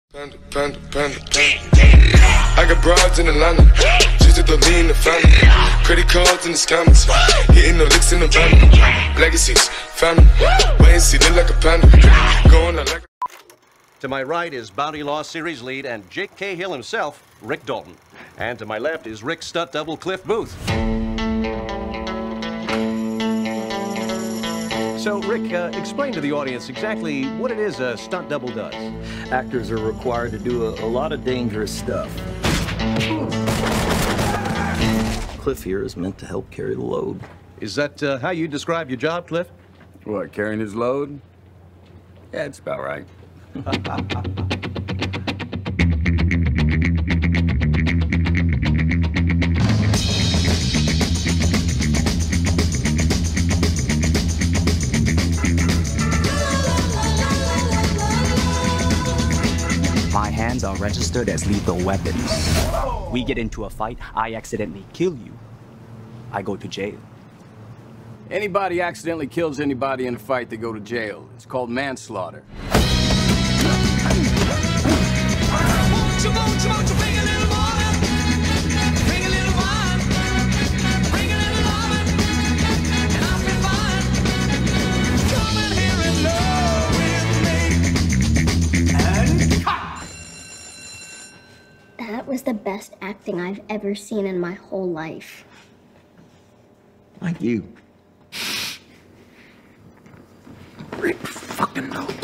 Panda, panda, panda, panda. I got broads in Atlanta, just at the lean, the family. Credit cards in the scammers, hitting the licks in the van. Legacies, family, wait and see, look like a panda. Going out like a... To my right is Bounty Law Series lead and Jake Cahill himself, Rick Dalton. And to my left is Rick's stunt double, Cliff Booth. So, Rick, explain to the audience exactly what it is a stunt double does. Actors are required to do a lot of dangerous stuff. Cliff here is meant to help carry the load. Is that how you describe your job, Cliff? What, carrying his load? Yeah, it's about right. My hands are registered as lethal weapons. We get into a fight, I accidentally kill you. I go to jail. Anybody accidentally kills anybody in a fight, they go to jail. It's called manslaughter. That was the best acting I've ever seen in my whole life. Like you. Rick fucking knows.